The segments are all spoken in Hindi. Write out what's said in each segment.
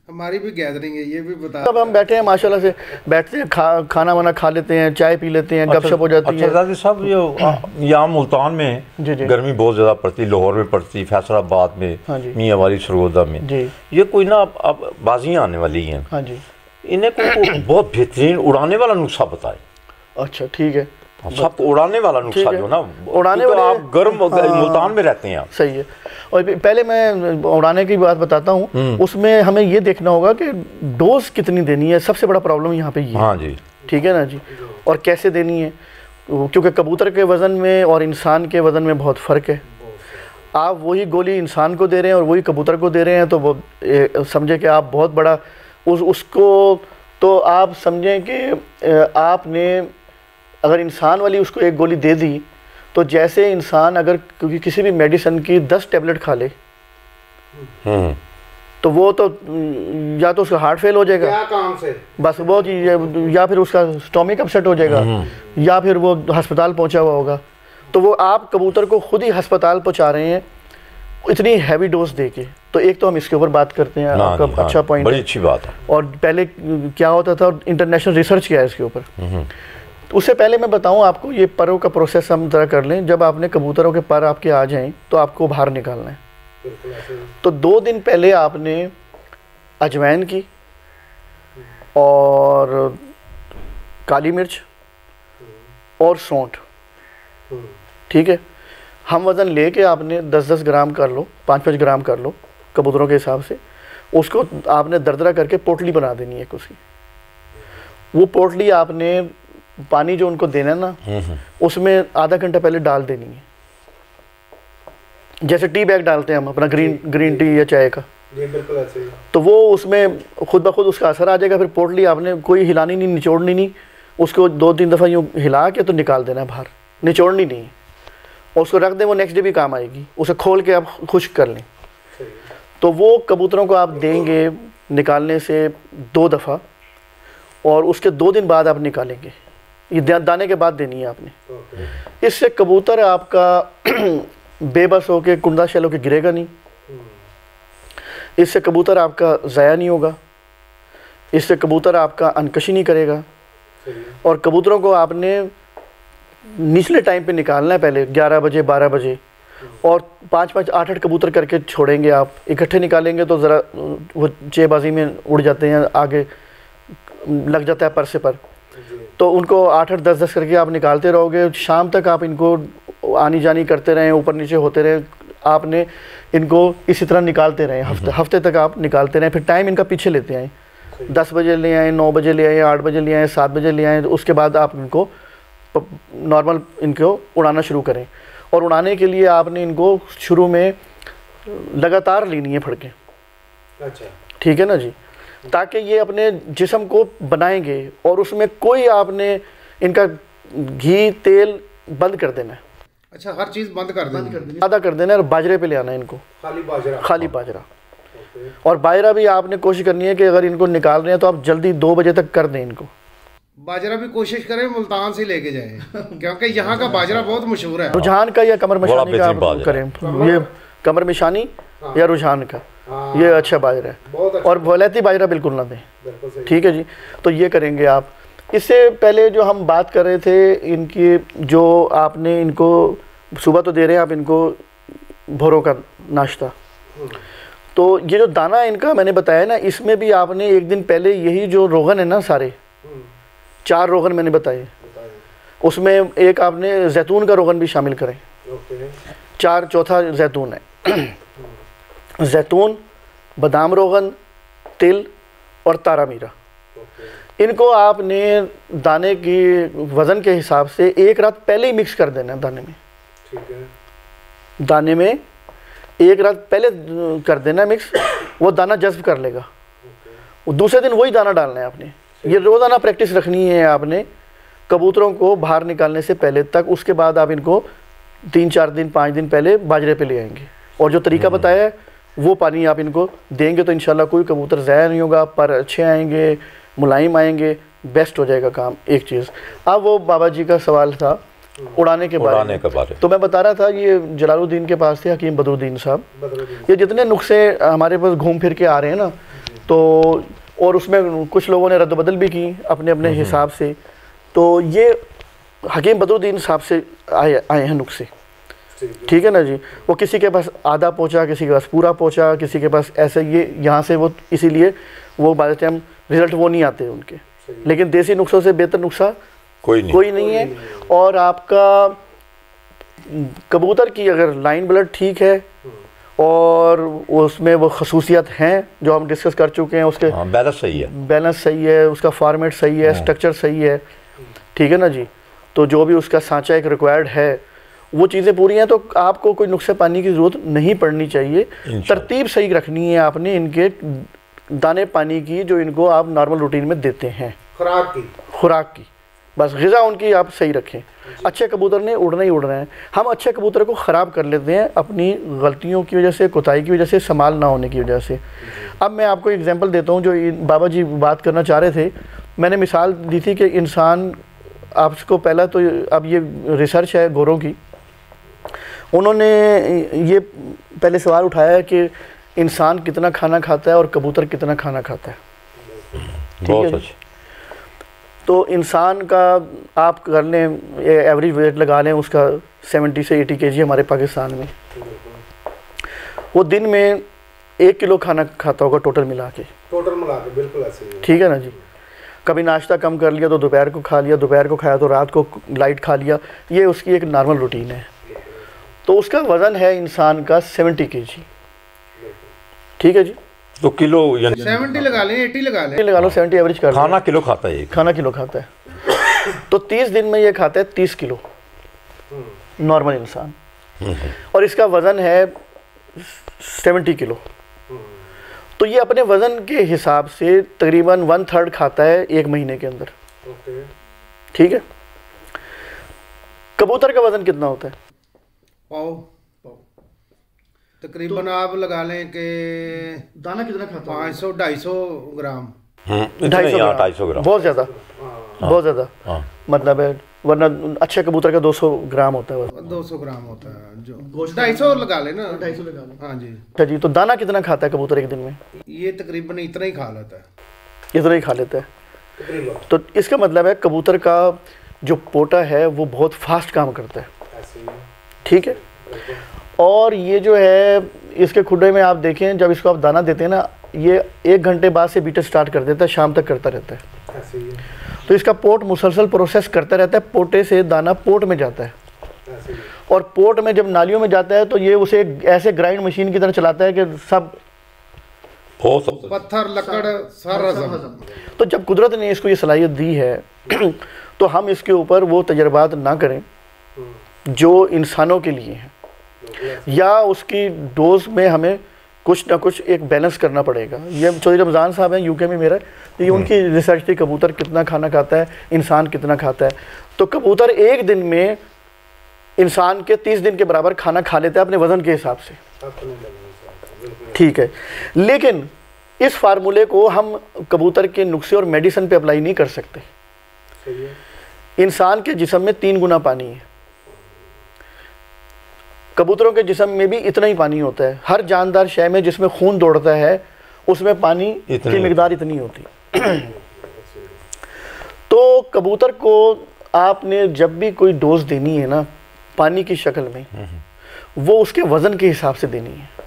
हमारी भी गैदरिंग है, ये भी बता। अब हम बैठे हैं माशाल्लाह से, बैठते हैं, खाना वाना खा लेते हैं, चाय पी लेते हैं, गपशप हो जाती है। अच्छा साहब, ये यहाँ मुल्तान में गर्मी बहुत ज़्यादा पड़ती है, लाहौर में पड़ती, फैसलाबाद में, मियाँ वाली सरगोदा में, ये कोई ना अब बाजियाँ आने वाली हैं। हाँ जी, इन्हें कोई बहुत बेहतरीन उड़ाने वाला नुस्खा बताए। अच्छा ठीक है, सब उड़ाने वाला नुस्खा जो ना, उड़ाने वाले आप गर्म मुल्तान में रहते हैं आप। सही है। और पहले मैं उड़ाने की बात बताता हूँ, उसमें हमें ये देखना होगा कि डोज कितनी देनी है, सबसे बड़ा प्रॉब्लम यहाँ पे ये। हाँ जी, ठीक है ना जी। और कैसे देनी है, क्योंकि कबूतर के वज़न में और इंसान के वज़न में बहुत फ़र्क है। आप वही गोली इंसान को दे रहे हैं और वही कबूतर को दे रहे हैं, तो वो समझे कि आप बहुत बड़ा उसको, तो आप समझें कि आपने अगर इंसान वाली उसको एक गोली दे दी, तो जैसे इंसान अगर क्योंकि किसी भी मेडिसिन की 10 टैबलेट खा ले, तो वो तो या तो उसका हार्ट फेल हो जाएगा, क्या काम से बस वो चीज़, या फिर उसका स्टोमिक अपसेट हो जाएगा, या फिर वो अस्पताल पहुंचा हुआ होगा। तो वो आप कबूतर को खुद ही अस्पताल पहुंचा रहे हैं इतनी हैवी डोज दे के। तो एक तो हम इसके ऊपर बात करते हैं, आपका अच्छा पॉइंट, बड़ी अच्छी बात है। और पहले क्या होता था, इंटरनेशनल रिसर्च किया है इसके ऊपर। तो उससे पहले मैं बताऊं आपको, ये परों का प्रोसेस हम ज़रा कर लें। जब आपने कबूतरों के पर आपके आ जाएं, तो आपको बाहर निकालना है। तो 2 दिन पहले आपने अजवाइन की और काली मिर्च और सौंठ, ठीक है, हम वज़न लेके आपने 10-10 ग्राम कर लो, 5-5 ग्राम कर लो कबूतरों के हिसाब से। उसको आपने दरदरा करके पोटली बना देनी है उसकी। वो पोटली आपने पानी जो उनको देना है ना, उसमें आधा घंटा पहले डाल देनी है, जैसे टी बैग डालते हैं हम अपना ग्रीन टी या चाय का। बिल्कुल ऐसे ही। तो वो उसमें खुद ब खुद उसका असर आ जाएगा। फिर पोटली आपने कोई हिलानी नहीं, निचोड़नी नहीं, उसको 2-3 दफ़ा यूँ हिला के तो निकाल देना है बाहर, निचोड़नी नहीं। और उसको रख दें, वो नेक्स्ट डे भी काम आएगी। उसे खोल के आप खुश्क कर लें। तो वो कबूतरों को आप देंगे निकालने से 2 दफ़ा, और उसके 2 दिन बाद आप निकालेंगे। ये दाने के बाद देनी है आपने। इससे कबूतर आपका बेबस होके कुंदा शैल होके गिरेगा नहीं। इससे कबूतर आपका ज़ाया नहीं होगा। इससे कबूतर आपका अनकशी नहीं करेगा। और कबूतरों को आपने निचले टाइम पे निकालना है, पहले 11 बजे 12 बजे, और 5-5 8-8 कबूतर करके छोड़ेंगे आप। इकट्ठे निकालेंगे तो ज़रा वो चेबाजी में उड़ जाते हैं, आगे लग जाता है पर से पर। तो उनको 8-8 10-10 करके आप निकालते रहोगे। शाम तक आप इनको आनी जानी करते रहें, ऊपर नीचे होते रहें। आपने इनको इसी तरह निकालते रहें, हफ्ते तक आप निकालते रहें। फिर टाइम इनका पीछे लेते आएँ, 10 बजे ले आएँ, 9 बजे ले आएँ, 8 बजे ले आएँ, 7 बजे ले आएँ। तो उसके बाद आप इनको नॉर्मल इनको उड़ाना शुरू करें। और उड़ाने के लिए आपने इनको शुरू में लगातार लेनी है फड़कें। अच्छा, ठीक है ना जी, ताकि ये अपने जिस्म को बनाएंगे। और उसमें कोई आपने इनका घी तेल बंद कर देना है। अच्छा, हर चीज़ बंद कर देनी, आधा कर देना है। और बाजरे पे ले आना है इनको, खाली बाजरा। और बाजरा भी आपने कोशिश करनी है कि अगर इनको निकाल रहे हैं तो आप जल्दी 2 बजे तक कर दें इनको। बाजरा भी कोशिश करें मुल्तान से लेके जाएं, क्योंकि यहाँ का बाजरा बहुत मशहूर है। रुझान का या कमर मशानी का आप करें, ये कमर मशानी या रुझान का, ये अच्छा बाजरा है। और वलैती बाजरा बिल्कुल ना दें, ठीक है जी। तो ये करेंगे आप। इससे पहले जो हम बात कर रहे थे इनकी, जो आपने इनको सुबह तो दे रहे हैं आप इनको भोरों का नाश्ता, तो ये जो दाना इनका मैंने बताया ना, इसमें भी आपने एक दिन पहले यही जो रोगन है ना, सारे 4 रोगन मैंने बताए, उसमें एक आपने जैतून का रोगन भी शामिल करें। 4 चौथा जैतून है। जैतून, बादाम रोगन, तिल और तारा मीरा। इनको आपने दाने की वज़न के हिसाब से 1 रात पहले ही मिक्स कर देना है दाने में। ठीक है, दाने में 1 रात पहले कर देना मिक्स, वो दाना जज्ब कर लेगा। दूसरे दिन वही दाना डालना है आपने। ये रोज़ाना प्रैक्टिस रखनी है आपने कबूतरों को बाहर निकालने से पहले तक। उसके बाद आप इनको 3-4 दिन 5 दिन पहले बाजरे पे ले आएंगे। और जो तरीका बताया है वो पानी आप इनको देंगे तो इंशाल्लाह कोई कबूतर ज़ाया नहीं होगा, पर अच्छे आएंगे, मुलायम आएंगे, बेस्ट हो जाएगा काम। एक चीज़, अब वो बाबा जी का सवाल था उड़ाने के बारे में। तो मैं बता रहा था, ये जलालुद्दीन के पास थे हकीम बदरुद्दीन साहब। ये जितने नुस्खे हमारे पास घूम फिर के आ रहे हैं ना, तो और उसमें कुछ लोगों ने रद्द-बदल भी की अपने अपने हिसाब से। तो ये हकीम बदरुद्दीन साहब से आए हैं नुस्खे, ठीक है ना जी। वो किसी के पास आधा पहुंचा, किसी के पास पूरा पहुंचा, किसी के पास ऐसे, ये यहाँ से वो इसीलिए वो बाय द टाइम रिजल्ट वो नहीं आते उनके। लेकिन देसी नुस्खों से बेहतर नुस्खा कोई नहीं है। और आपका कबूतर की अगर लाइन ब्लड ठीक है और उसमें वो खसूसियत हैं जो हम डिस्कस कर चुके हैं, उसके बैलेंस सही है, उसका फॉर्मेट सही है, स्ट्रक्चर सही है, ठीक है ना जी। तो जो भी उसका सांचा एक रिक्वायर्ड है वो चीज़ें पूरी हैं, तो आपको कोई नुस्खे पानी की ज़रूरत नहीं पड़नी चाहिए। तरतीब सही रखनी है आपने इनके दाने पानी की जो इनको आप नॉर्मल रूटीन में देते हैं, खुराक की बस ग़िज़ा उनकी आप सही रखें। अच्छे कबूतर ने उड़ना ही उड़ना है। हम अच्छे कबूतर को ख़राब कर लेते हैं अपनी गलतियों की वजह से, कोताही की वजह से, संभाल ना होने की वजह से। अब मैं आपको एग्जांपल देता हूँ जो बाबा जी बात करना चाह रहे थे। मैंने मिसाल दी थी कि इंसान, आपको पहला तो अब ये रिसर्च है गोरों की, उन्होंने ये पहले सवाल उठाया कि इंसान कितना खाना खाता है और कबूतर कितना खाना खाता है। बहुत अच्छा। तो इंसान का आप कर लें एवरेज वेट लगा लें उसका 70 से 80 kg हमारे पाकिस्तान में। वो दिन में 1 किलो खाना खाता होगा टोटल मिला के, बिल्कुल ऐसे, ठीक है ना जी। कभी नाश्ता कम कर लिया तो दोपहर को खा लिया, दोपहर को खाया तो रात को लाइट खा लिया, ये उसकी एक नॉर्मल रूटीन है। तो उसका वज़न है इंसान का 70 kg, ठीक है जी। तो किलो 70 लगा लें, 80 लगा लो, 70 एवरेज कर। खाना किलो खाता है, खाना किलो खाता है। तो 30 दिन में ये खाता है 30 किलो नॉर्मल इंसान, और इसका वज़न है 70 किलो। तो ये अपने वज़न के हिसाब से तकरीबन 1/3 खाता है 1 महीने के अंदर, ठीक है। कबूतर का वज़न कितना होता है? पाव तकरीबन आप लगा लें कि दाना कितना खाता है? 500-250 ग्राम। 250 ग्राम बहुत ज़्यादा, बहुत ज़्यादा मतलब है। वरना अच्छे कबूतर का 200 ग्राम होता है, 200 ग्राम होता है, जो 250 लगा लेना, 250 लगा लें। हाँ जी। अच्छा जी। तो दाना कितना खाता है कबूतर एक दिन में? ये तकरीबन इतना ही खा लेता है, इतना ही खा लेता है। तो इसका मतलब है कबूतर का जो पोटा है वो बहुत फास्ट काम करता है, ठीक है। और ये जो है इसके खुडे में आप देखें, जब इसको आप दाना देते हैं ना, ये 1 घंटे बाद से बीटर स्टार्ट कर देता है, शाम तक करता रहता है। तो इसका पोट मुसलसल प्रोसेस करता रहता है, पोटे से दाना पोट में जाता है, और पोट में जब नालियों में जाता है तो ये उसे ऐसे ग्राइंड मशीन की तरह चलाता है कि सब पत्थर लकड़ सारा हजम। तो जब कुदरत ने इसको ये सलाहियत दी है तो हम इसके ऊपर वो तजर्बात ना करें जो इंसानों के लिए हैं, या उसकी डोज में हमें कुछ ना कुछ एक बैलेंस करना पड़ेगा। ये चौधरी रमज़ान साहब हैं यूके में मेरा, तो ये उनकी रिसर्च थी कबूतर कितना खाना खाता है, इंसान कितना खाता है। तो कबूतर एक दिन में इंसान के 30 दिन के बराबर खाना खा लेता है अपने वज़न के हिसाब से, ठीक है। लेकिन इस फार्मूले को हम कबूतर के नुस्खे और मेडिसिन पे अप्लाई नहीं कर सकते। इंसान के जिस्म में 3 गुना पानी है, कबूतरों के जिस्म में भी इतना ही पानी होता है। हर जानदार शय में जिसमें खून दौड़ता है उसमें पानी की मिकदार इतनी होती है। तो कबूतर को आपने जब भी कोई डोज देनी है ना पानी की शक्ल में, वो उसके वज़न के हिसाब से देनी है,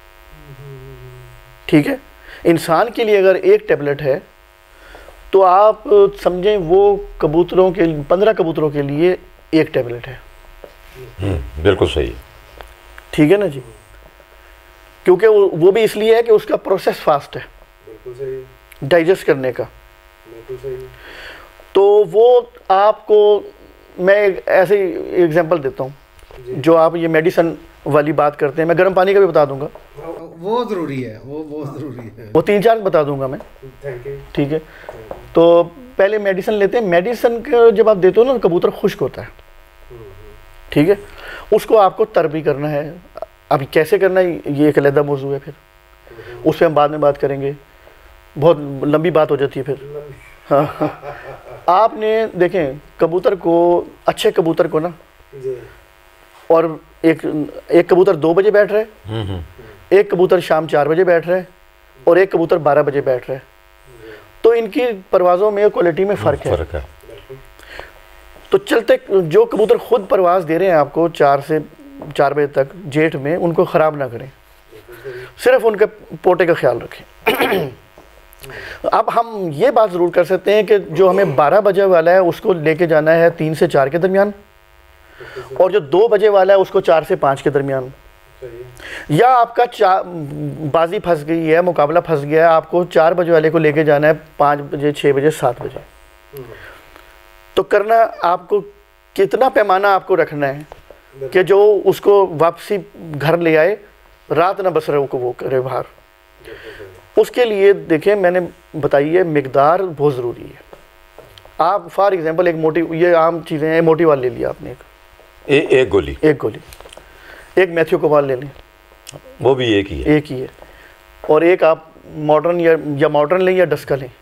ठीक है। इंसान के लिए अगर 1 टेबलेट है तो आप समझें वो कबूतरों के 15 कबूतरों के लिए 1 टेबलेट है। बिल्कुल सही, ठीक है ना जी। क्योंकि वो भी इसलिए है कि उसका प्रोसेस फास्ट है, बिल्कुल सही, डाइजेस्ट करने का, बिल्कुल सही। तो वो आपको मैं ऐसे एग्जांपल देता हूँ, जो आप ये मेडिसिन वाली बात करते हैं, मैं गर्म पानी का भी बता दूंगा, वो ज़रूरी है, वो बहुत ज़रूरी है। वो 3-4 बता दूंगा मैं, ठीक है। तो पहले मेडिसिन लेते हैं। मेडिसिन का जब आप देते हो ना कबूतर खुश्क होता है, ठीक है। उसको आपको तरबी करना है। अभी कैसे करना है ये एक अलग मौजू है, फिर उस पर हम बाद में बात करेंगे, बहुत लंबी बात हो जाती है फिर। हाँ आपने देखें कबूतर को, अच्छे कबूतर को ना, और एक कबूतर 2 बजे बैठ रहा है, एक कबूतर शाम 4 बजे बैठ रहा है, और एक कबूतर 12 बजे बैठ रहा है, तो इनकी परवाज़ों में क्वालिटी में फ़र्क है। तो चलते जो कबूतर खुद परवाज़ दे रहे हैं आपको 4 से 4 बजे तक जेठ में, उनको ख़राब ना करें, सिर्फ उनके पोटे का ख्याल रखें। अब हम ये बात ज़रूर कर सकते हैं कि जो हमें 12 बजे वाला है उसको लेके जाना है 3 से 4 के दरमियान, और जो 2 बजे वाला है उसको 4 से 5 के दरमियान। या आपका बाजी फंस गई है, मुकाबला फंस गया है, आपको 4 बजे वाले को लेके जाना है 5 बजे, 6 बजे, 7 बजे, तो करना आपको कितना पैमाना आपको रखना है कि जो उसको वापसी घर ले आए, रात ना बस रहे को वो करे बाहर। उसके लिए देखें, मैंने बताई है मिकदार बहुत ज़रूरी है। आप फॉर एग्जांपल एक मोटी, ये आम चीज़ें हैं, मोटी वाल ले लिया आपने, एक गोली, एक मैथ्यू कोबाल ले लें, वो भी एक ही है, और एक आप मॉडर्न या मॉडर्न लें या डस्का लें,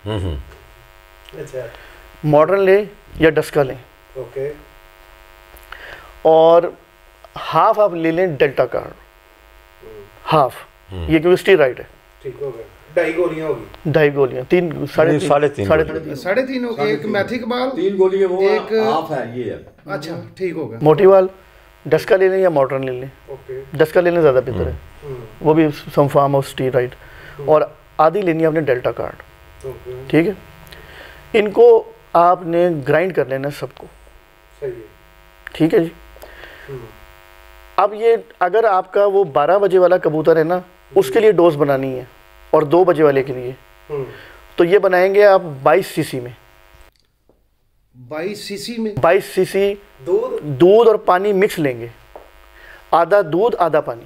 मॉडर्न लें या डस्का लें, और हाफ आप ले लें डेल्टा कार्ड, हाफ, ये क्योंकि स्टीरॉइड है, ठीक हो गया। 2.5 गोलियां होगी, 2.5 गोलियां, 3.5 हो गई, एक मैथिक बाल, 3 गोली है, वो एक हाफ है, ये है। अच्छा ठीक हो गया। मोटी वाल डस्का ले लें या मॉडर्न ले लें, डस्का लेने ज़्यादा बेहतर है, वो भी सम फॉर्म ऑफ स्टीरॉइड, और आधी लेनी है आपने डेल्टा कार्ड, ठीक है। इनको आपने ग्राइंड कर लेना सबको, ठीक है जी। अब ये अगर आपका वो 12 बजे वाला कबूतर है ना, उसके लिए डोज बनानी है, और 2 बजे वाले के लिए, तो ये बनाएंगे आप 22 सीसी में, 22 सीसी दूध और पानी मिक्स लेंगे, आधा दूध आधा पानी,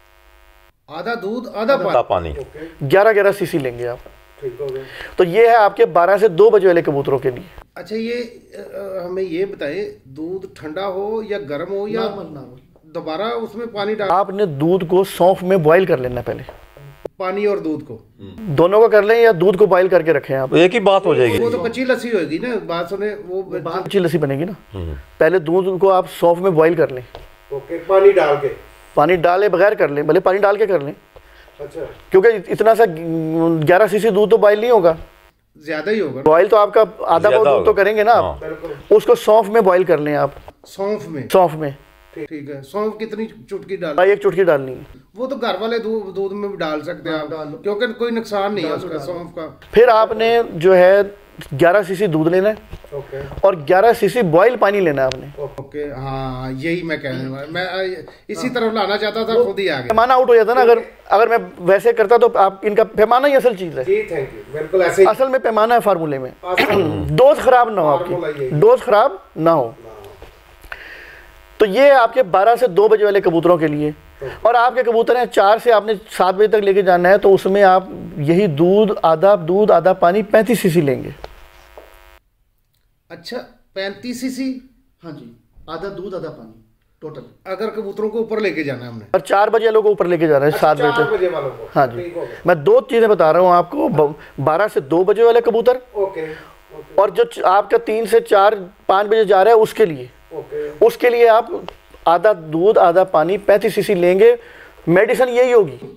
11 सीसी लेंगे आप, तो ये है आपके 12 से 2 बजे वाले कबूतरों के लिए। अच्छा, ये हमें ये बताएं, दूध ठंडा हो या गर्म हो या दोबारा उसमें पानी डाल? आपने दूध को सौंफ में बॉईल कर लेना, पहले पानी और दूध को दोनों को कर लें, या दूध को बॉईल करके रखें आप, एक ही बात हो जाएगी। वो तो कच्ची लस्सी होगी ना, बात सुने, वो कच्ची लस्सी बनेगी ना। पहले दूध को आप सौंफ में बॉईल कर लें, पानी डाले बगैर कर लें, भले पानी डाल के कर लें। अच्छा, क्योंकि इतना सा 11 सीसी दूध तो बॉईल नहीं होगा, ज्यादा ही होगा। बॉईल तो आपका आधा पाव दूध तो करेंगे ना आप, उसको सौंफ में बॉईल कर लें आप, सौंफ में, ठीक है। सौंफ कितनी चुटकी डाल? 1 चुटकी डालनी है। वो तो घर वाले दूध में भी डाल सकते हैं आप, क्योंकि कोई नुकसान नहीं है उसका, सौंफ का। फिर आपने जो है 11 सीसी दूध लेना है, और 11 सीसी बॉयल पानी लेना है आपने। ओके, हाँ, यही मैं कहने वाला, मैं इसी तरफ लाना चाहता था, खुद ही आ गया। पैमाना आउट हो जाता ना, अगर मैं वैसे करता तो आप, इनका पैमाना ही असल चीज है जी। थैंक यू, बिल्कुल ऐसे ही असल में पैमाना है फार्मूले में। डोज खराब ना हो आपकी, डोज खराब ना हो। तो ये आपके 12 से 2 बजे वाले कबूतरों के लिए, और आपके कबूतर हैं 4 से आपने 7 बजे तक लेके जाना है, तो उसमें आप यही दूध आधा पानी 35 सीसी लेंगे। अच्छा, 35 सीसी? हाँ जी, आधा दूध आधा पानी टोटल, अगर कबूतरों को ऊपर लेके जाना है हमने, और 4 बजे वालों को ऊपर लेके जाना है, 7 बजे तक। 4 बजे वालों को, हाँ जी। मैं 2 चीजें बता रहा हूँ आपको, 12 से 2 बजे वाले कबूतर, और जो आपका 3 से 4-5 बजे जा रहा है उसके लिए, उसके लिए आप आधा दूध आधा पानी 35 सीसी लेंगे। मेडिसिन यही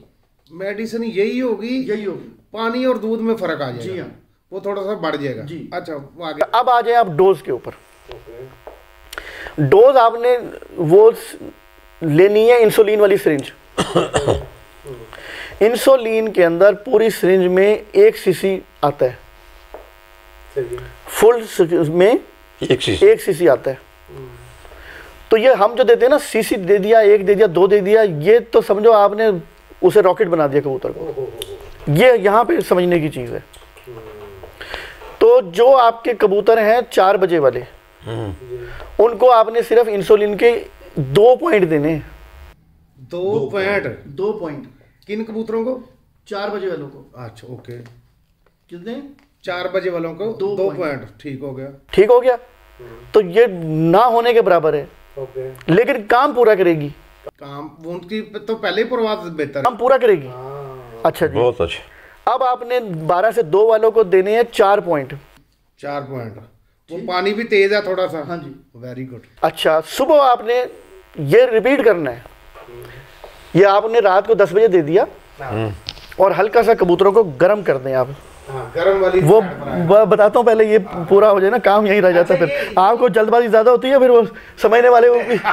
होगी, पानी और दूध में फर्क आ जाएगा। जी हाँ, वो थोड़ा सा बढ़ जाएगा जी। अच्छा, आगे अब आ जाए आप डोज के ऊपर। डोज आपने वो लेनी है इंसुलिन वाली सिरिंज। इंसुलिन के अंदर पूरी सिरिंज में 1 सीसी आता है, फुल में 1 सीसी आता है। तो ये हम जो देते हैं ना, सीसी दे दिया, 1 दे दिया, 2 दे दिया, ये तो समझो आपने उसे रॉकेट बना दिया कबूतर को। ये यहाँ पे समझने की चीज़ है। तो जो आपके कबूतर हैं 4 बजे वाले, उनको आपने सिर्फ इंसुलिन के 2 पॉइंट देने। 2 पॉइंट किन कबूतरों को? 4 बजे वालों को। अच्छा, ओके। कितने? 4 बजे वालों को 2 पॉइंट। ठीक हो गया। तो ये ना होने के बराबर है। लेकिन काम पूरा करेगी, काम उनकी तो पहले ही परवाज़ बेहतर है, काम पूरा करेगी। अच्छा जी, बहुत अच्छा। अब आपने 12 से 2 वालों को देने हैं 4 पॉइंट। वो पानी भी तेज है थोड़ा सा। हाँ जी, वेरी गुड। अच्छा, सुबह आपने ये रिपीट करना है। ये आपने रात को 10 बजे दे दिया, और हल्का सा कबूतरों को गर्म कर दें आप। गरम वाली वो बताता हूँ, पहले ये पूरा हो जाए ना, काम यहीं रह जाता है, फिर आपको जल्दबाजी ज़्यादा होती है, फिर वो समझने वाले वो भी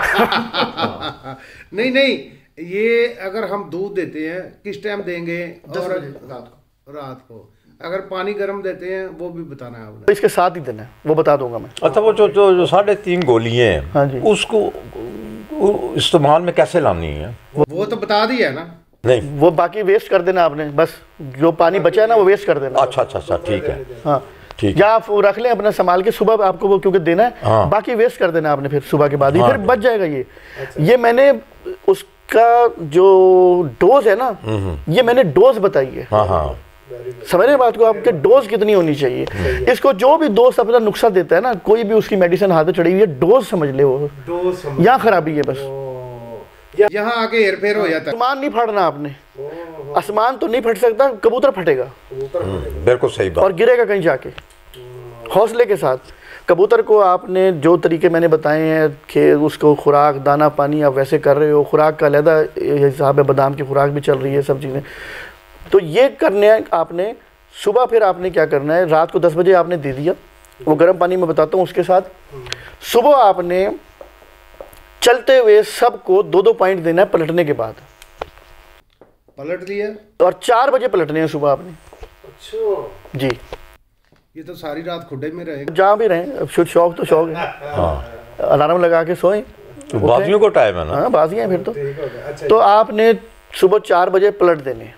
नहीं, ये अगर हम दूध देते हैं किस टाइम देंगे? और रात को अगर पानी गर्म देते हैं वो भी बताना है आपने। इसके साथ ही देना है, वो बता दूंगा मैं। अच्छा, वो जो 3.5 गोलियां हैं, हाँ जी, उसको इस्तेमाल में कैसे लानी है? वो तो बता दिया है ना। नहीं, वो बाकी वेस्ट कर देना आपने, बस जो पानी बचा है ना वो वेस्ट कर देना। अच्छा, ठीक है, हाँ ठीक। या आप रख लें अपना संभाल के, सुबह आपको वो क्योंकि देना है, हाँ। बाकी वेस्ट कर देना आपने फिर सुबह के बाद ही, फिर बच जाएगा ये। ये मैंने उसका जो डोज है ना, ये मैंने डोज बताई है। हाँ, समझ रहे बात को, आपके डोज कितनी होनी चाहिए। इसको जो भी दोस्त अपना नुस्खा देता है ना, कोई भी उसकी मेडिसिन हाथ में चढ़ी हुई है, डोज समझ ले, वो यहाँ खराबी है बस, यहाँ आके हेरफेर हो जाता है। आसमान नहीं फाड़ना आपने, आसमान तो नहीं फट सकता, कबूतर फटेगा, बिल्कुल सही बात, और गिरेगा कहीं जाके। हौसले के साथ कबूतर को आपने जो तरीके मैंने बताए हैं कि उसको खुराक, दाना, पानी आप वैसे कर रहे हो, खुराक का अलहदा हिसाब है, बादाम की खुराक भी चल रही है, सब चीज़ें, तो ये करने आपने सुबह। फिर आपने क्या करना है, रात को 10 बजे आपने दे दिया, वो गर्म पानी में बताता हूँ उसके साथ। सुबह आपने चलते हुए सबको 2-2 पॉइंट देना है पलटने के बाद। पलट दिया और 4 बजे पलटने हैं सुबह आपने। अच्छा जी, ये तो सारी रात खुड्डे में रहे, जहाँ भी रहें, शौक तो शौक है। हाँ, अलार्म लगा के सोएं, तो बाजियों को टाइम है ना। हाँ, बाजियाँ फिर तो। तो आपने सुबह 4 बजे पलट देने,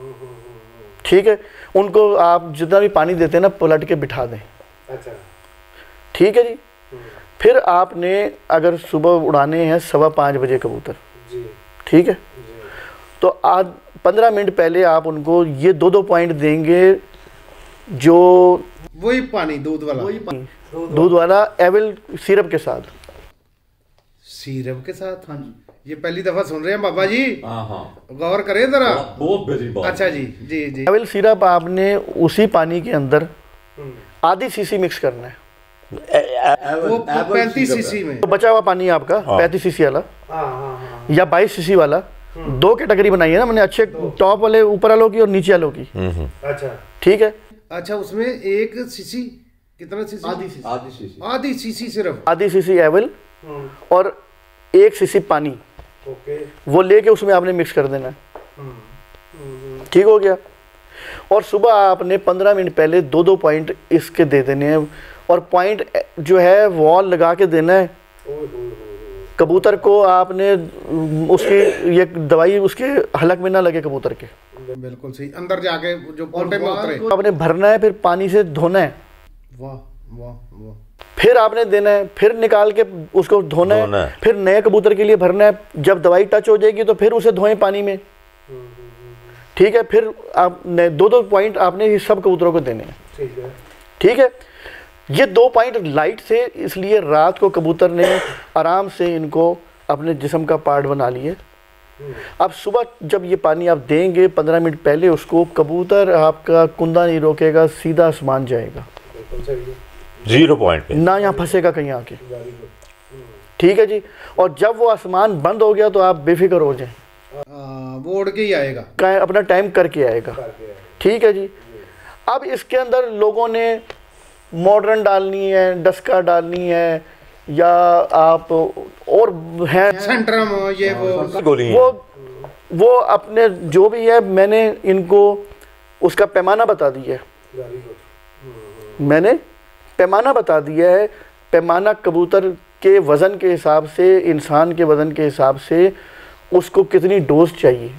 ठीक है। उनको आप जितना भी पानी देते हैं ना, पलट के बिठा दें। अच्छा, ठीक है जी। फिर आपने अगर सुबह उड़ाने हैं 5:15 बजे कबूतर, ठीक है, तो आज 15 मिनट पहले आप उनको ये 2-2 पॉइंट देंगे, जो वही पानी दूध वाला एविल सिरप के साथ। सिरप के साथ? हाँ जी, ये पहली दफा सुन रहे हैं बाबा जी। गौर करें जरा, बहुत बेहतरीन बात। अच्छा जी, जी। एविल सिरप आपने उसी पानी के अंदर आधी सीसी मिक्स करना है, वो 35 सीसी में। तो बचा हुआ पानी आपका 35 सीसी वाला या 22 सीसी वाला, 2 कैटेगरी बनाई है ना मैंने, अच्छे टॉप वाले ऊपर वालों की और नीचे वालों की। अच्छा, ठीक है। अच्छा, उसमें 1 सीसी कितना सीसी? आधी सीसी सिर्फ, आधी सीसी एविल और 1 सीसी पानी, वो लेके उसमें आपने मिक्स कर देना है। ठीक हो गया। और सुबह आपने 15 मिनट पहले 2-2 पॉइंट इसके दे देने हैं, और पॉइंट जो है वॉल लगा के देना है कबूतर को। आपने उसकी ये दवाई उसके हलक में ना लगे कबूतर के, बिल्कुल सही, अंदर जाके जो पोटे में उतरे। आपने भरना है, फिर पानी से धोना है। वाह वाह वाह। फिर आपने देना है, फिर निकाल के उसको धोना है, फिर नए कबूतर के लिए भरना है। जब दवाई टच हो जाएगी तो फिर उसे धोएं पानी में, ठीक है। फिर आपने 2-2 पॉइंट आपने ये सब कबूतरों को देने हैं, ठीक है। ये 2 पॉइंट लाइट से, इसलिए रात को कबूतर ने आराम से इनको अपने जिस्म का पार्ट बना लिए। अब सुबह जब ये पानी आप देंगे 15 मिनट पहले उसको, कबूतर आपका कुंदा नहीं रोकेगा, सीधा आसमान जाएगा, 0 पॉइंट पे ना यहाँ फंसेगा कहीं आके, ठीक है जी। और जब वो आसमान बंद हो गया तो आप बेफिक्र हो जाएं, वो उड़ के ही आएगा, अपना टाइम करके आएगा, ठीक है जी। अब इसके अंदर लोगों ने मॉडर्न डालनी है, डस्का डालनी है, या आप और हैं सेंट्रम, ये वो अपने जो भी है, मैंने इनको उसका पैमाना बता दिया है। मैंने पैमाना बता दिया है। पैमाना कबूतर के वज़न के हिसाब से, इंसान के वज़न के हिसाब से उसको कितनी डोज चाहिए,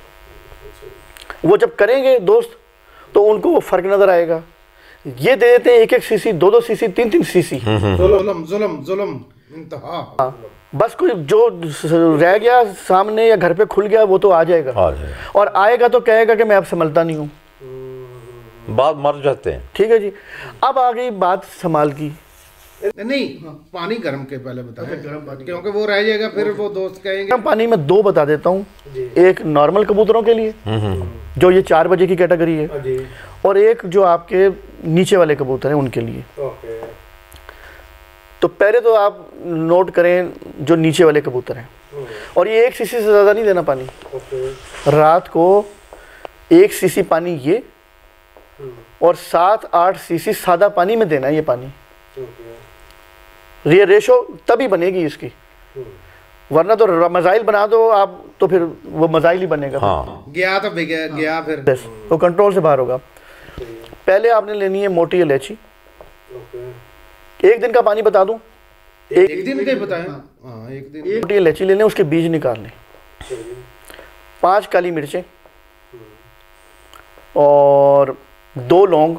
वो जब करेंगे दोस्त तो उनको वो फ़र्क नज़र आएगा। ये दे देते हैं 1-1 सीसी, 2-2 सीसी, 3-3 सीसी। जुल्म इंतहा। बस कोई जो रह गया सामने या घर पे खुल गया वो तो आ जाएगा, और आएगा तो कहेगा कि मैं अब संभलता नहीं हूँ, बात मर जाते हैं, ठीक है जी। अब आ गई बात संभाल की। नहीं, पानी गर्म के पहले बताएं, क्योंकि वो रह जाएगा, फिर वो दोस्त कहेंगे। गर्म पानी में 2 बता देता हूँ, एक नॉर्मल कबूतरों के लिए जो ये 4 बजे की कैटेगरी है, और एक जो आपके नीचे वाले कबूतर हैं उनके लिए। तो पहले तो आप नोट करें जो नीचे वाले कबूतर हैं, और ये 1 सीसी से ज़्यादा नहीं देना पानी। रात को 1 सीसी पानी ये और 7-8 सीसी सादा पानी में देना है ये पानी। ये रेशो तभी बनेगी इसकी, वरना तो मजाइल बना दो आप तो फिर वो मजाइल ही बनेगा। हाँ। गया तो गया फिर वो कंट्रोल से बाहर होगा। पहले आपने लेनी है मोटी इलायची। 1 दिन का पानी बता दूं? एक दिन का बताएं। हाँ, एक दिन। मोटी इलायची लेने, उसके बीज निकालने, 5 काली मिर्चें और 2 लौंग,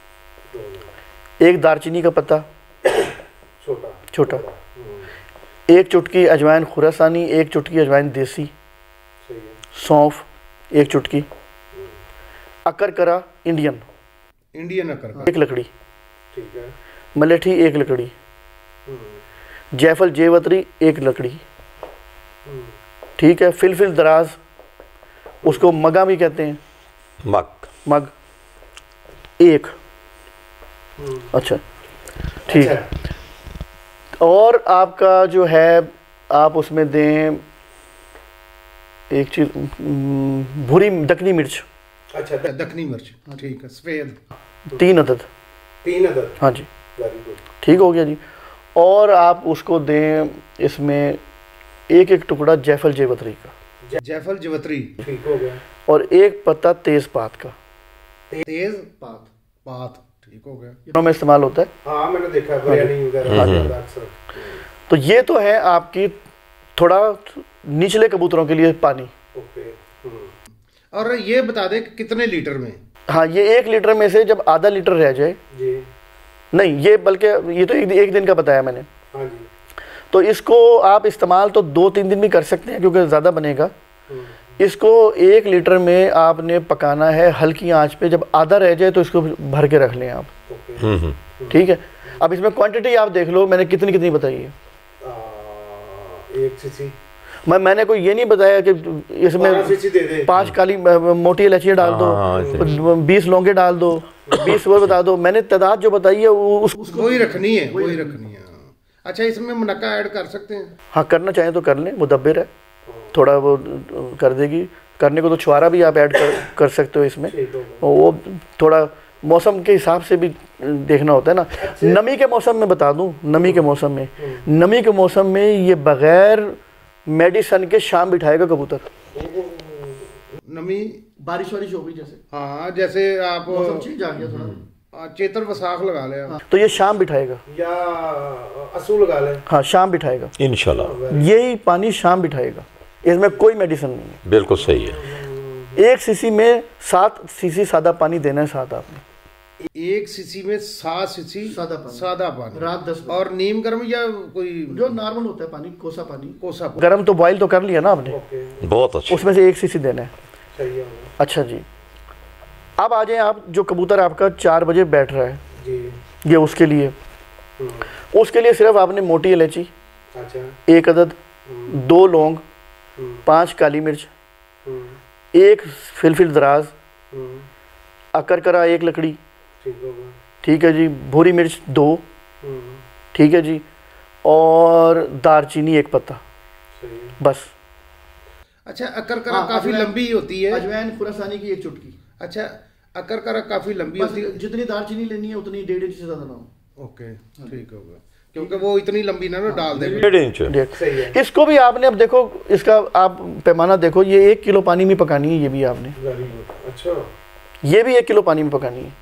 1 दालचीनी का पत्ता छोटा, 1 चुटकी अजवाइन खुरासानी, 1 चुटकी अजवाइन देसी, सौंफ 1 चुटकी, अकरकरा इंडियन अकरकरा 1 लकड़ी, मलेठी 1 लकड़ी, जायफल जेवतरी 1 लकड़ी, ठीक है। फिलफिल दराज, उसको मगा भी कहते हैं, मग 1। अच्छा ठीक है। और आपका जो है आप उसमें दें एक चीज, भूरी दखनी मिर्च। अच्छा, दखनी मिर्च, ठीक है, सफेद 3 अदद। हाँ जी, ठीक हो गया जी। और आप उसको दें इसमें 1-1 टुकड़ा जायफल जेवतरी का, जायफल जेवतरी, ठीक हो गया। और 1 पत्ता तेजपात का, तेजपात, ठीक हो गया। में इस्तेमाल होता है। हाँ, मैंने देखा है बिरयानी वगैरह अक्सर। तो ये तो है आपकी थोड़ा निचले कबूतरों के लिए पानी। और ये बता दें कि कितने लीटर में? हाँ, ये 1 लीटर में से जब आधा लीटर रह जाए जी। नहीं, ये बल्कि ये तो एक दिन का बताया मैंने। हाँ जी। तो इसको आप इस्तेमाल तो 2-3 दिन भी कर सकते हैं क्योंकि ज़्यादा बनेगा। इसको 1 लीटर में आपने पकाना है हल्की आंच पे, जब आधा रह जाए तो इसको भर के रख लें आप, ठीक है। अब इसमें क्वांटिटी आप देख लो मैंने कितनी बताई है। 1 सीसी। मैंने कोई ये नहीं बताया कि इसमें 5 काली मोटी इलायची डाल दो, 20 लौंगे डाल दो, 20 वो बता दो। मैंने तादाद जो बताई है उसको वही रखनी है, वही रखनी है। अच्छा, इसमें मुनक्का ऐड कर सकते हैं? हाँ, करना चाहें तो कर लें, मुदब्बिर है, थोड़ा वो कर देगी। करने को तो छुआरा भी आप ऐड कर सकते हो इसमें। वो थोड़ा मौसम के हिसाब से भी देखना होता है ना। नमी के मौसम में बता दूं, नमी के मौसम में ये बगैर मेडिसन के शाम बिठाएगा कबूतर। नमी बारिश वारिश हो गई जैसे, हाँ, जैसे आप मौसम चेंज आ गया थोड़ा, चेतर वसाख लगा ले। हाँ, तो ये शाम बिठाएगा या असू लगा ले। हाँ, शाम बिठाएगा इंशाल्लाह। यही पानी शाम बिठाएगा, इसमें कोई मेडिसिन नहीं है। बिल्कुल सही है। 1 सीसी में 7 सीसी सादा पानी देना है साथ आपने। 1 सीसी में 7 सीसी सादा पानी रात 10 बजे। और नीम गर्म या कोई जो नॉर्मल होता है पानी, कोसा पानी। गर्म तो बॉईल तो कर लिया ना आपने, बहुत अच्छा। उसमें से 1 सीसी देना है। सही है। अच्छा जी, अब आ जाए आप, जो कबूतर आपका 4 बजे बैठ रहा है जी, ये उसके लिए सिर्फ आपने मोटी इलायची, अच्छा, 1 अदद, 2 लौंग, 5 काली मिर्च, 1 फिलफिल दराज, अकरकरा 1 लकड़ी, ठीक है जी, भूरी मिर्च 2, ठीक है जी, और दालचीनी 1 पत्ता, बस। अच्छा, अकरकरा काफी लंबी होती है। अजवाइन खुरासानी की 1 चुटकी। अच्छा, अकरकरा काफी लंबी होती है। जितनी दालचीनी लेनी है उतनी 1.5 इंच से ज्यादा ना हो। ओके, ठीक होगा, क्योंकि वो इतनी लंबी ना डाल देंगे। 1.5 इंच। सही है। इसको भी आपने अब देखो, इसका आप पैमाना देखो, ये 1 किलो पानी में पकानी है, ये भी आपने। अच्छा, ये भी 1 किलो पानी में पकानी है।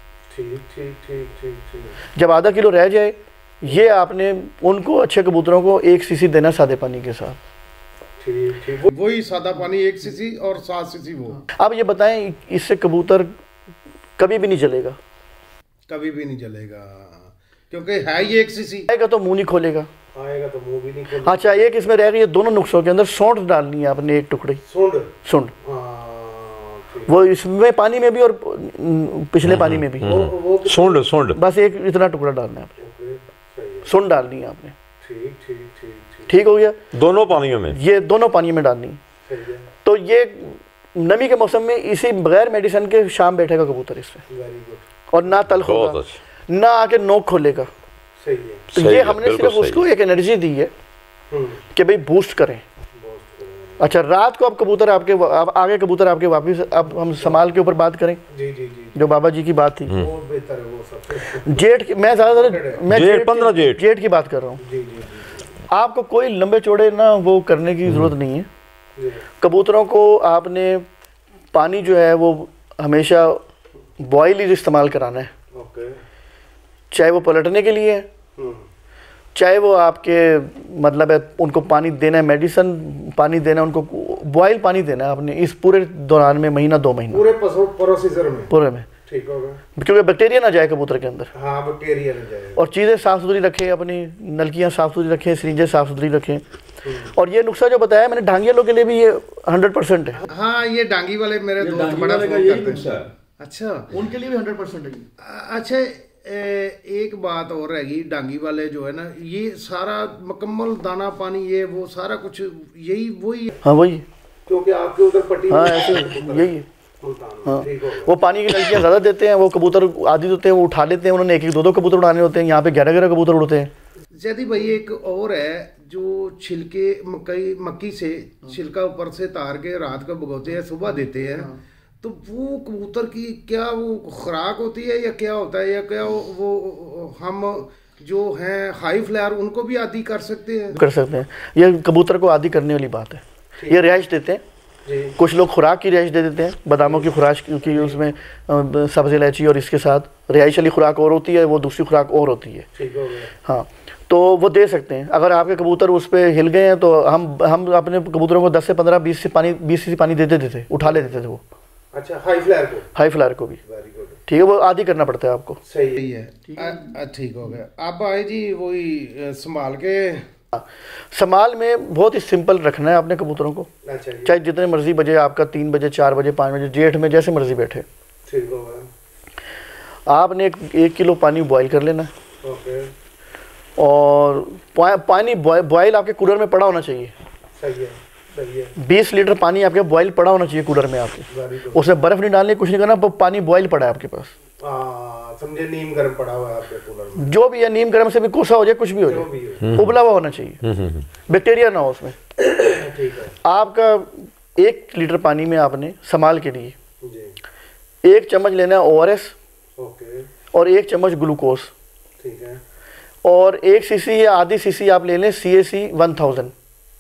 ठीक। जब आधा किलो रह जाए, ये आपने उनको अच्छे कबूतरों को 1 सीसी देना सादे पानी के साथ। ठीक। वही सादा पानी 1 सीसी और 7 सीसी वो। अब ये बताएं, इससे कबूतर कभी भी नहीं जलेगा? कभी भी नहीं जलेगा, क्योंकि है ये 1 सीसी। आएगा तो मुंह नहीं खोलेगा, आएगा तो मुंह भी नहीं खोलेगा। अच्छा, एक इसमें रह गई, दोनों नुस्खों के अंदर सौंठ डालनी है आपने, 1 टुकड़ी सूंड। वो इसमें पानी में भी और पिछले पानी में भी सूंड बस 1 इतना टुकड़ा डालना है आपने, सूंड डालनी है आपने। ठीक हो गया। दोनों पानियों में, ये दोनों पानी में डालनी है। तो ये नमी के मौसम में इसी बगैर मेडिसिन के शाम बैठेगा कबूतर इससे, और ना तल होगा, ना आके नोक खोलेगा। तो ये हमने सिर्फ उसको एक एनर्जी दी है कि भाई बूस्ट करें, अच्छा, रात को अब कबूतर आपके आगे कबूतर आपके वापस, अब हम समाल के ऊपर बात करें। जी जी जी, जो बाबा जी की बात थी, वो बेहतर है, वो सब जेठ, मैं ज़्यादातर मैं जेठ की बात कर रहा हूँ। जी जी, आपको कोई लंबे चौड़े ना वो करने की ज़रूरत नहीं है। कबूतरों को आपने पानी जो है वो हमेशा बॉयल ही इस्तेमाल कराना है। ओके, चाहे वो पलटने के लिए है, चाहे वो आपके मतलब है उनको पानी देना है, मेडिसिन पानी देना है, उनको बॉयल पानी देना है आपने इस पूरे दौरान में, महीना 2 महीना पूरे प्रोसीजर में, पूरे में, ठीक होगा, क्योंकि बैक्टीरिया ना जाए कबूतर के अंदर। हाँ, बैक्टीरिया ना जाए। और चीज़ें साफ़ सुथरी रखें, अपनी नलकियाँ साफ़ सुथरी रखें, सिरिंजें साफ़ सुथरी रखें। और ये नुस्खा जो बताया मैंने ढांगियालों के लिए भी ये 100% है। हाँ, ये डांगी वाले मेरे दोस्त बड़ा फोन करते हैं। अच्छा, उनके लिए भी 100% है। अच्छा, एक बात और रहेगी, डांगी वाले जो है ना, ये सारा मुकम्मल दाना पानी ये वो सारा कुछ यही वही। हाँ वही, क्योंकि आपके उधर पट्टी, हाँ ऐसे यही है। हाँ, वो पानी की नलकियाँ ज़्यादा देते हैं, वो कबूतर आदि होते हैं वो उठा लेते हैं, उन्होंने 1-1 2-2 कबूतर उड़ाने होते हैं, यहाँ पे 11-11 कबूतर उड़ते हैं। जैदी भाई एक और है, जो छिलके मक्की से छिलका ऊपर से तार के रात को भगोते हैं, सुबह देते हैं, तो वो कबूतर की क्या वो खुराक होती है या क्या होता है, या क्या वो हम जो हैं हाई फ्लायर उनको भी आदी कर सकते हैं? कर सकते हैं, ये कबूतर को आदी करने वाली बात है। ये रिहाइश देते हैं, कुछ लोग खुराक की रिहाइश दे देते हैं, बादामों की खुराक, क्योंकि उसमें सब्ज़ इलायची और इसके साथ रिहाइश वाली खुराक और होती है, वो दूसरी खुराक और होती है। हाँ, तो वो दे सकते हैं। अगर आपके कबूतर उस पर हिल गए हैं तो हम अपने कबूतरों को 10 से 15 20 सीसी पानी दे देते थे, उठा लेते थे वो। अच्छा, हाई फ्लायर को भी, ठीक है, वो आदि करना पड़ता है आपको। सही है, ठीक हो गया। अब आए जी वही संभाल के। संभाल में बहुत ही सिंपल रखना है अपने कबूतरों को, चाहे जितने मर्जी बजे आपका 3 बजे 4 बजे 5 बजे, जेठ में जैसे मर्जी बैठे, ठीक हो गया। आपने 1 किलो पानी बॉईल कर लेना है। ओके, और पानी बॉयल आपके कूलर में पड़ा होना चाहिए। सही है, सही है। 20 लीटर पानी आपके बॉयल पड़ा होना चाहिए कूलर में आपके, उसमें बर्फ नहीं डालनी, कुछ नहीं करना, पानी बॉयल पड़ा है आपके पास। समझे, नीम गर्म पड़ा हुआ है आपके कूलर में, जो भी है, नीम गर्म से भी कोसा हो जाए, कुछ भी हो जाए, उबला हुआ होना चाहिए, बैक्टीरिया ना हो उसमें। ठीक है। आपका 1 लीटर पानी में आपने संभाल के लिए 1 चम्मच लेना है ORS, ओके, और 1 चम्मच ग्लूकोज, ठीक है, और 1 सीसी या आधी सीसी आप ले लें CAC 1000।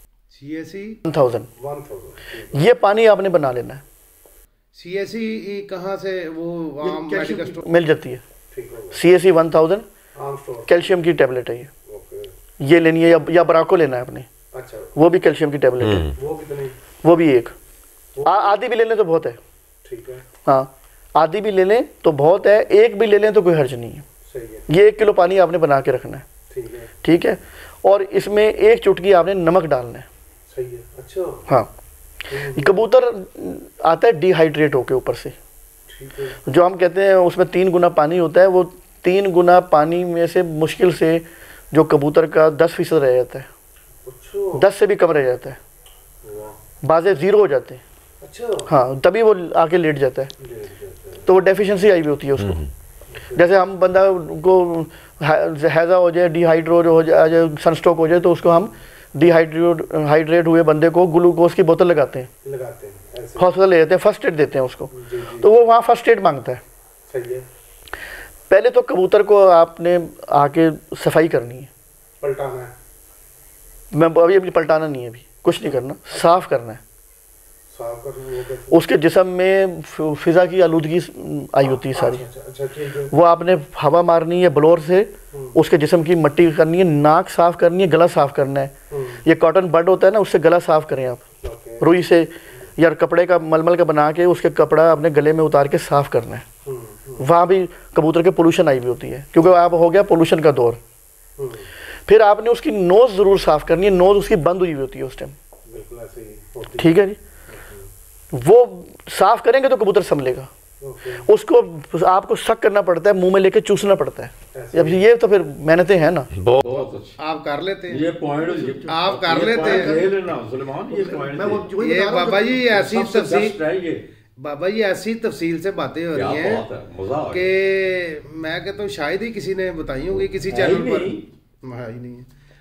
ये पानी आपने बना लेना है। CAC कहाँ से वो आम मेडिकल स्टोर मिल जाती है। CAC 1000 कैल्शियम की टैबलेट है ये लेनी है, या ब्राको लेना है आपने। अच्छा, वो भी कैल्शियम की टैबलेट है। वो कितनी? वो भी 1। आधी भी ले लें तो बहुत है। ठीक है, हाँ, आधी भी ले लें तो बहुत है, 1 भी ले लें तो कोई हर्ज नहीं है। सही है। ये 1 किलो पानी आपने बना के रखना है। ठीक है, ठीक है। और इसमें 1 चुटकी आपने नमक डालना है। सही है। अच्छा, हाँ, कबूतर आता है डिहाइड्रेट होके ऊपर से। ठीक है। जो हम कहते हैं उसमें 3 गुना पानी होता है, वो 3 गुना पानी में से मुश्किल से जो कबूतर का 10% रह जाता है। अच्छा, 10 से भी कम रह जाता है, बाज़े 0 हो जाते हैं। अच्छा, हाँ, तभी वो आके लेट जाता है, तो वो डेफिशिएंसी आई हुई होती है उसको। जैसे हम बंदा को हैज़ा हो जाए, डिहाइड्रेट हो जाए, सनस्ट्रोक हो जाए, तो उसको हम डिहाइड्रेट हुए बंदे को ग्लूकोज की बोतल लगाते हैं, हॉस्पिटल ले जाते हैं, फर्स्ट एड देते हैं उसको। तो वो वहाँ फर्स्ट एड मांगता है। सही है। पहले तो कबूतर को आपने आके सफाई करनी है, पलटाना है। मैं अभी पलटाना नहीं है, अभी कुछ नहीं करना, साफ़ करना है। साफ करना, उसके जिस्म में फिज़ा की आलूदगी आई होती है सारी। अच्छा, ठीक है। वो आपने हवा मारनी है ब्लोअर से, उसके जिस्म की मट्टी करनी है, नाक साफ़ करनी है, गला साफ़ करना है। ये कॉटन बड होता है ना, उससे गला साफ़ करें आप, रुई से या कपड़े का मलमल का बना के उसके कपड़ा अपने गले में उतार के साफ़ करना है। वहाँ भी कबूतर के पोल्यूशन आई हुई होती है, क्योंकि आप हो गया पोल्यूशन का दौर। फिर आपने उसकी नोज़ ज़रूर साफ़ करनी है, नोज़ उसकी बंद हुई होती है उस टाइम। ठीक है जी, वो साफ़ करेंगे तो कबूतर संभलेगा। उसको आपको शक करना पड़ता है, मुंह में लेके चूसना पड़ता है। अब ये तो फिर मेहनतें हैं ना। बहुत आप कर लेते हैं, ये पॉइंट आप कर लेते हैं। ये बाबा जी ऐसी तफसील, बाबा जी ऐसी तफसील से बातें हो रही हैं कि मैं कहता हूँ शायद ही किसी ने बताई होगी किसी चैनल पर। ही नहीं है।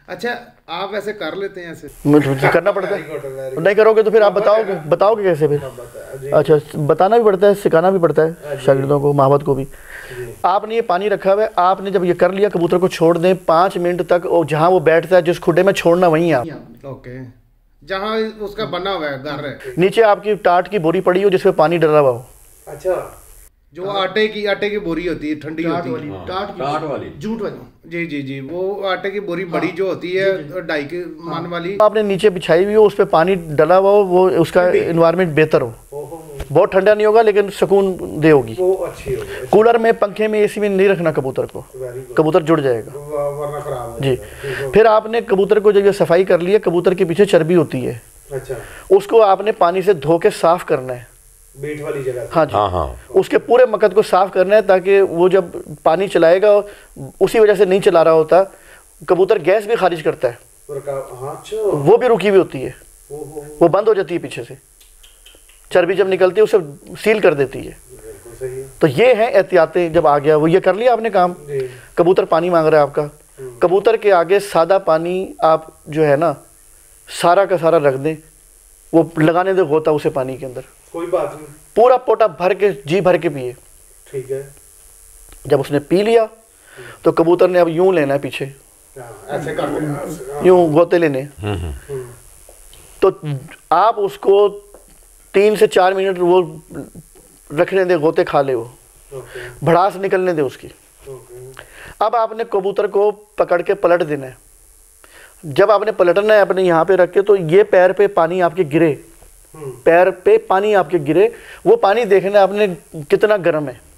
अच्छा, आप ऐसे कर लेते हैं? ऐसे करना पड़ता है, नहीं करोगे तो फिर आप बताओगे कैसे फिर? अच्छा, बताना भी पड़ता है, सिखाना भी पड़ता है शागिर्दों को, माहबत को भी। आपने ये पानी रखा हुआ है, आपने जब ये कर लिया, कबूतर को छोड़ दें 5 मिनट तक, और जहाँ वो बैठता है जिस खुडे में छोड़ना वहीं आप। ओके, जहाँ उसका बना हुआ है घर है, नीचे आपकी टाट की बोरी पड़ी हो जिसमें पानी डला हुआ हो। अच्छा, जो आटे की बोरी होती है, ठंडी होती है, टाट वाली, जूट वाली। जी, वो आटे की बोरी बड़ी जो होती है, 2.5 के मान वाली, आपने नीचे बिछाई हुई हो, उस पर पानी डला हुआ हो, वो उसका एनवायरनमेंट बेहतर हो, बहुत ठंडा नहीं होगा लेकिन सुकून दे होगी, वो अच्छी होगी। कूलर में, पंखे में, एसी में नहीं रखना कबूतर को, कबूतर जुड़ जाएगा वरना खराब जी। फिर आपने कबूतर को जब ये सफाई कर ली है, कबूतर के पीछे चर्बी होती है, अच्छा, उसको आपने पानी से धो के साफ करना है, बीट वाली जगह। हाँ जी, उसके पूरे मकद को साफ करना है, ताकि वो जब पानी चलाएगा, उसी वजह से नहीं चला रहा होता, कबूतर गैस भी खारिज करता है, वो भी रुकी हुई होती है, वो बंद हो जाती है पीछे से, चर्बी जब निकलती है उसे सील कर देती है। तो ये है एहतियातें। जब आ गया वो, ये कर लिया आपने काम, कबूतर पानी मांग रहा है आपका, कबूतर के आगे सादा पानी आप जो है ना सारा का सारा रख दें, वो लगाने दे गोता उसे पानी के अंदर, कोई बात नहीं, पूरा पोटा भर के, जी भर के पिए, ठीक है। जब उसने पी लिया तो कबूतर ने अब यूं लेना है पीछे, ऐसे करते, यूं गोते लेने, तो आप उसको 3 से 4 मिनट वो रखने दे, गोते खा ले, वो भड़ास निकलने दे उसकी। अब आपने कबूतर को पकड़ के पलट देना है। जब आपने पलटना है अपने यहाँ पे रख के, तो ये पैर पे पानी आपके गिरे, पैर पे पानी आपके गिरे, वो पानी देखना है आपने कितना गर्म है,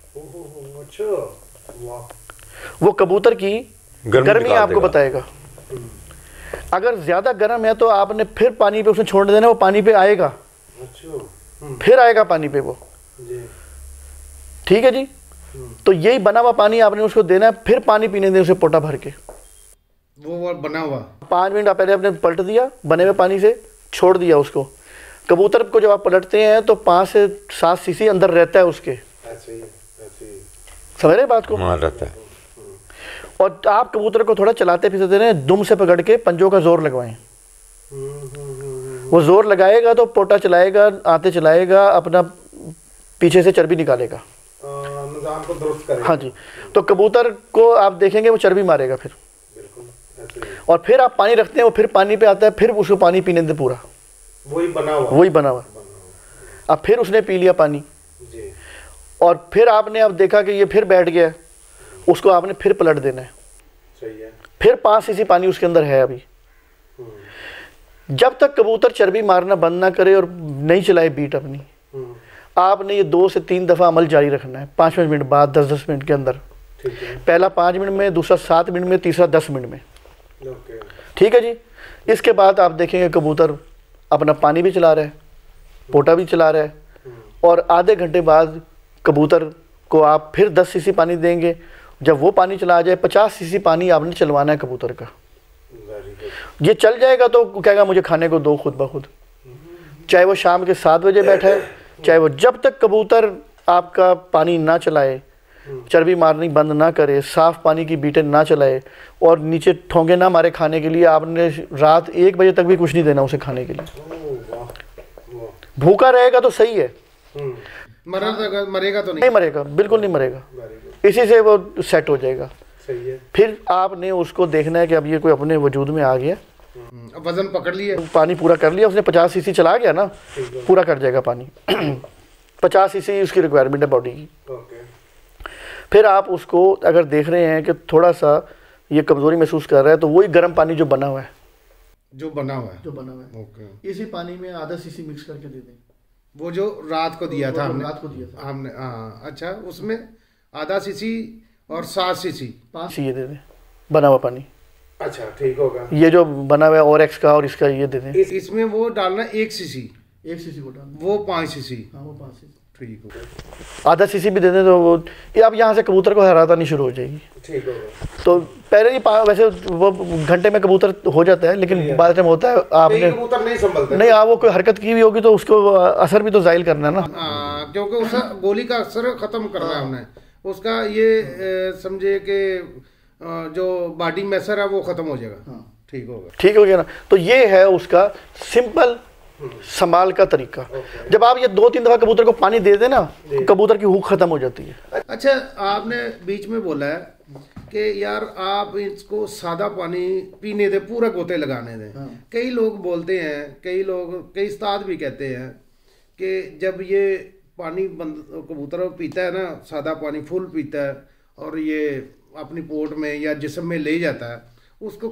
वो कबूतर की गर्मी आपको बताएगा। अगर ज्यादा गर्म है तो आपने फिर पानी पे उसने छोड़ देना, वो पानी पे आएगा, फिर आएगा पानी पे वो, ठीक है जी। तो यही बना हुआ पानी आपने उसको देना है, फिर पानी पीने दें उसे पोटा भर के, वो बना हुआ। 5 मिनट पहले आपने पलट दिया, बने हुए पानी से छोड़ दिया उसको। कबूतर को जब आप पलटते हैं तो 5 से 7 सीसी अंदर रहता है उसके, समझ रहे बात को? रहता है। और आप कबूतर को थोड़ा चलाते फिरते रहें, दुम से पकड़ के पंजों का जोर लगवाएं, वो जोर लगाएगा तो पोटा चलाएगा, आते चलाएगा, अपना पीछे से चर्बी निकालेगा, निजाम को दुरुस्त करेगा। हाँ जी, तो कबूतर को आप देखेंगे वो चर्बी मारेगा फिर, और फिर आप पानी रखते हैं, वो फिर पानी पे आता है, फिर उसको पानी पीने दे पूरा, वही बना हुआ। अब फिर उसने पी लिया पानी जी। और फिर आपने अब देखा कि ये फिर बैठ गया, उसको आपने फिर पलट देना है, सही है। फिर 5 सीसी पानी उसके अंदर है अभी। जब तक कबूतर चर्बी मारना बंद ना करे और नहीं चलाए बीट अपनी, आपने ये 2 से 3 दफ़ा अमल जारी रखना है, 5-5 मिनट बाद, 10-10 मिनट के अंदर। पहला 5 मिनट में, दूसरा 7 मिनट में, तीसरा 10 मिनट में, ठीक है जी। इसके बाद आप देखेंगे कबूतर अपना पानी भी चला रहा है, पोटा भी चला रहा है, और आधे घंटे बाद कबूतर को आप फिर 10 सीसी पानी देंगे। जब वो पानी चला जाए, 50 सीसी पानी आपने चलवाना है कबूतर का। ये चल जाएगा तो कहेगा मुझे खाने को दो खुद ब खुद, चाहे वो शाम के 7 बजे बैठा है, चाहे वो, जब तक कबूतर आपका पानी ना चलाए, चर्बी मारनी बंद ना करे, साफ़ पानी की बीटें ना चलाए, और नीचे ठोंगे ना मारे खाने के लिए, आपने रात 1 बजे तक भी कुछ नहीं देना उसे खाने के लिए। भूखा रहेगा तो सही है, मरेगा तो नहीं मरेगा, बिल्कुल नहीं मरेगा, इसी से वो सेट हो जाएगा। सही है। फिर आपने उसको देखना है कि अब ये कोई अपने वजूद में आ गया, वजन पकड़ लिया, पानी पूरा कर लिया उसने, 50 सीसी चला गया ना, पूरा कर जाएगा पानी। 50 सीसी उसकी रिक्वायरमेंट है बॉडी की। फिर आप उसको अगर देख रहे हैं कि थोड़ा सा ये कमज़ोरी महसूस कर रहा है, तो वही गर्म पानी जो बना हुआ है, ओके, इसी पानी में आधा सीसी मिक्स करके दे दें, वो जो रात को दिया था हमने, हाँ, अच्छा, उसमें आधा सीसी और 7 सीसी 5 सीसी दे दें बना हुआ पानी। अच्छा, ठीक होगा। ये जो बना हुआ है ओरेक्स का और इसका ये दे दें। इसमें वो डालना 1 सीसी वो डालना, वो 5 सीसी, हाँ वो 5 सीसी, ठीक होगा। आधा सीसी भी दे दें तो वो, ये अब यहाँ से कबूतर को हरातानी शुरू हो जाएगी, ठीक होगा। तो पहले ही वैसे वो घंटे में कबूतर हो जाता है, लेकिन बाद टाइम होता है आपने कबूतर नहीं संभलता, नहीं आप वो कोई हरकत की भी होगी तो उसको असर भी तो जाहिल करना है ना, क्योंकि उसका गोली का असर खत्म करना है हमने, उसका ये समझे कि जो बॉडी मैसर है वो खत्म हो जाएगा। ठीक होगा, ठीक हो गया ना। तो ये है उसका सिंपल संभाल का तरीका। जब आप ये 2-3 दफा कबूतर को पानी दे देना, कबूतर की भूख खत्म हो जाती है। अच्छा, आपने बीच में बोला है कि यार आप इसको सादा पानी पीने दे, पूरा गोते लगाने दें। कई लोग बोलते हैं, कई उस्ताद भी कहते हैं कि जब ये पानी कबूतर पीता है ना, सादा पानी फुल पीता है और ये अपनी पोट में या जिस्म में ले जाता है, उसको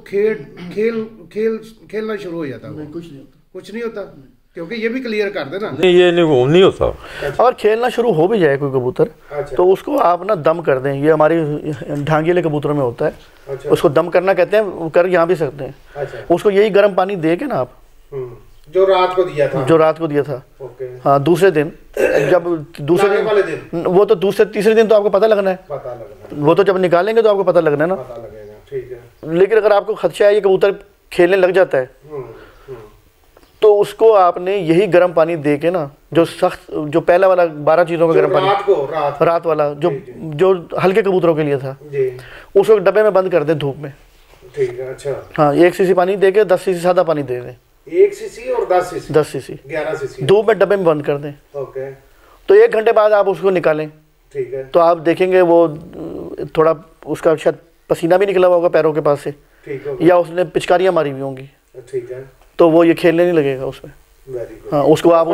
खेलना शुरू हो जाता है। कुछ नहीं होता, क्योंकि ये भी क्लियर कर देना। नहीं, ये नहीं होता। और खेलना शुरू हो भी जाए कोई कबूतर, तो उसको आप ना दम कर दें। ये हमारी ढांगीले कबूतरों में होता है, उसको दम करना कहते हैं, कर यहाँ भी सकते हैं। उसको यही गर्म पानी दे के ना आप, जो रात को दिया था, हाँ, दूसरे दिन, जब दूसरे दिन, वो तो दूसरे तीसरे दिन तो आपको पता लगना है, वो तो जब निकालेंगे तो आपको पता लगना है ना। लेकिन अगर आपको खदशा है ये कबूतर खेलने लग जाता है, तो उसको आपने यही गर्म पानी दे के ना, जो सख्त, जो पहला वाला 12 चीज़ों का गर्म पानी रात वाला जो हल्के कबूतरों के लिए था, उसको डब्बे में बंद कर दे धूप में। ठीक है, अच्छा। हाँ, 1 सीसी पानी दे के 10 सीसी सादा पानी दे दें। 1 सीसी और 10 सीसी 11 सीसी धूप में डब्बे में बंद कर दें। ओके। तो 1 घंटे बाद आप उसको निकालें। ठीक है। तो आप देखेंगे वो थोड़ा उसका शायद पसीना भी निकला हुआ होगा पैरों के पास से, या उसने पिचकारियाँ मारी हुई होंगी। ठीक है। तो वो ये खेलने नहीं लगेगा उसमें। हाँ, उसको आप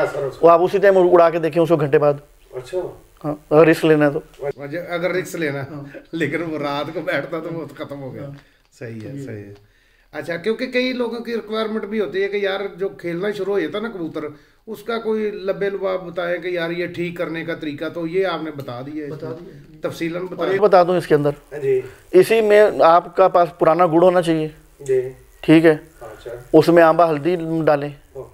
उसी टाइम उड़ा के देखें उसको घंटे बाद। अच्छा। हाँ, अगर रिस्क लेना है तो। अगर रिस्क लेना, लेकिन वो रात को बैठता तो वो तो खत्म हो गया। सही है। अच्छा, क्योंकि कई लोगों की रिक्वायरमेंट भी होती है कि यार जो खेलना शुरू हो जाता है ना कबूतर, उसका कोई लब्बे लुबाब बताए कि यार ये ठीक करने का तरीका, तो ये आपने बता दिया, तफसीलन बता दूं इसके अंदर। इसी में आपका पास पुराना गुड़ होना चाहिए, ठीक है। उसमें आंबा हल्दी डालें,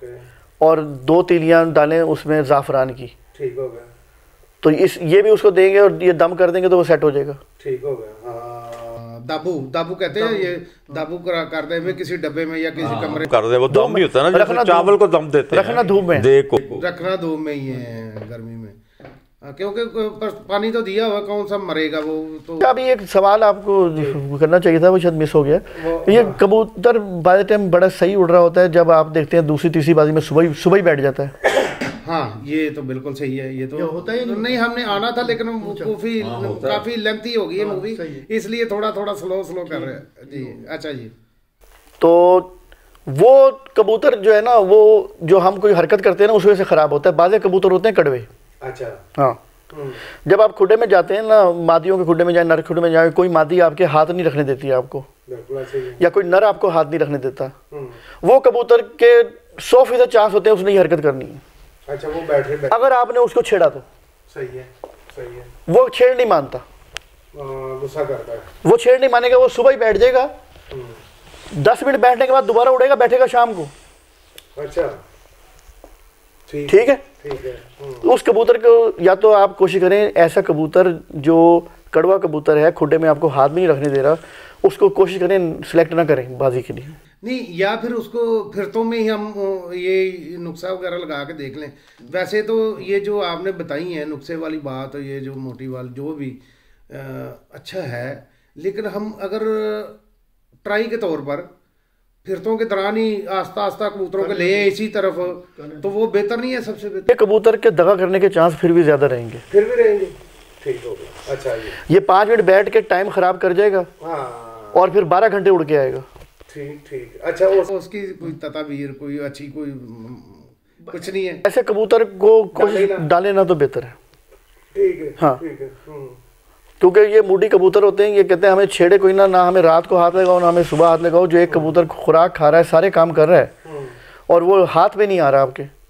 और 2 तीलियां डालें उसमें ज़ाफ़रान की। ठीक हो गया। तो ये भी उसको देंगे और ये दम कर देंगे तो वो सेट हो जाएगा। ठीक हो गया। दाबू कहते हैं, ये दाबू कर दे में किसी डब्बे में या किसी कमरे कर दे, वो दम ही होता है ना, जैसे चावल को दम देते हैं, रखना धूप में, रखना धूप में ही है गर्मी में, क्योंकि पानी तो दिया हुआ, कौन सा मरेगा वो। तो अभी एक सवाल आपको करना चाहिए था, वो शायद मिस हो गया। ये कबूतर बाय द टाइम बड़ा सही उड़ रहा होता है, जब आप देखते हैं दूसरी तीसरी बाजी में सुबह ही बैठ जाता है। हाँ, ये तो बिल्कुल सही है। ये तो होता ही नहीं, हमने आना था, लेकिन काफी लेंथी हो गई है मूवी, इसलिए थोड़ा स्लो कर रहे हैं जी। अच्छा जी। तो वो कबूतर जो है ना, वो जो हम कोई हरकत करते हैं ना, उस वजह से खराब होता है। बाज़ कबूतर होते हैं कड़वे। अच्छा। हाँ, जब आप खुडे में जाते हैं ना, मादियों के खुडे में जाए, नर खुडे में जाए, कोई मादी आपके हाथ नहीं रखने देती है आपको, या कोई नर आपको हाथ नहीं रखने देता, वो कबूतर के 100% चांस होते हैं उसने ये हरकत करनी है। अच्छा, वो बैठ अगर आपने उसको छेड़ा तो सही है। वो छेड़ नहीं मानता, गुस्सा करता है, वो छेड़ नहीं मानेगा, वो सुबह ही बैठ जाएगा, 10 मिनट बैठने के बाद दोबारा उड़ेगा, बैठेगा शाम को। अच्छा, ठीक है। उस कबूतर को या तो आप कोशिश करें, ऐसा कबूतर जो कड़वा कबूतर है, खुडे में आपको हाथ भी नहीं रखने दे रहा, उसको कोशिश करें सिलेक्ट ना करें बाजी के लिए। नहीं, या फिर उसको फिरतों में ही हम ये नुक्सा वगैरह लगा के देख लें। वैसे तो ये जो आपने बताई है नुक्से वाली बात, ये जो मोटी वाली जो भी अच्छा है, लेकिन हम अगर ट्राई के तौर पर फिरतों के दौरान ही आस्ता आस्ता कबूतरों को ले इसी तरफ, तो वो बेहतर नहीं है? सबसे बेहतर कबूतर के दगा करने के चांस फिर भी ज्यादा रहेंगे। ठीक हो गया। अच्छा, ये 5 मिनट बैठ के टाइम खराब कर जाएगा। हाँ। और फिर 12 घंटे उड़ के आएगा। ठीक। अच्छा, उसकी कोई तदाबीर, कोई अच्छी, कोई कुछ नहीं है? ऐसे कबूतर को डाले ना तो बेहतर है। ठीक है। हाँ, क्योंकि ये मूडी कबूतर होते हैं, ये कहते हैं हमें छेड़े कोई ना हमें रात को हाथ लगाओ, ना हमें सुबह हाथ लगाओ। जो एक कबूतर खुराक खा रहा है, सारे काम कर रहा है, और वो हाथ में नहीं आ रहा आपके,